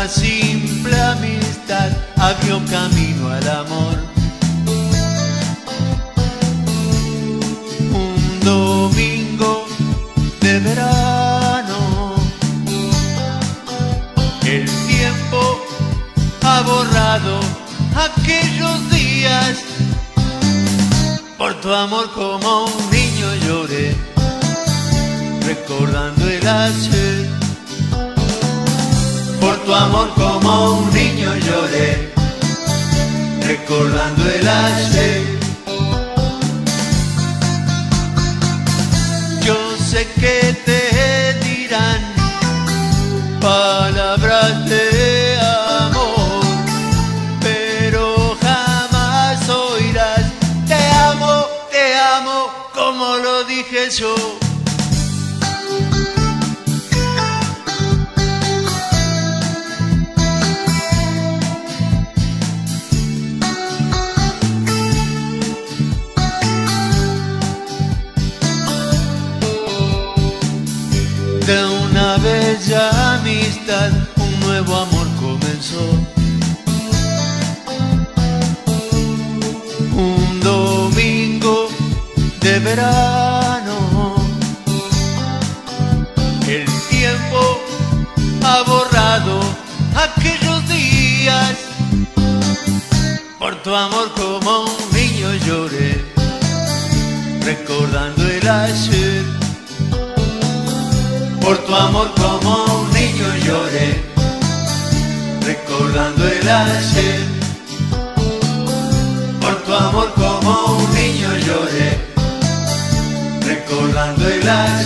una simple amistad abrió camino al amor. Un domingo de verano, el tiempo ha borrado aquellos días. Por tu amor como un niño lloré, recordando el ayer. Por tu amor como un niño lloré, recordando el ayer. Yo sé que te dirán palabras de amor, pero jamás oirás te amo, como lo dije yo. De una bella amistad, un nuevo amor comenzó. Un domingo de verano, el tiempo ha borrado aquellos días. Por tu amor como un niño lloré, recordando el ayer. Por tu amor como un niño lloré, recordando el ayer. Por tu amor como un niño lloré, recordando el ayer.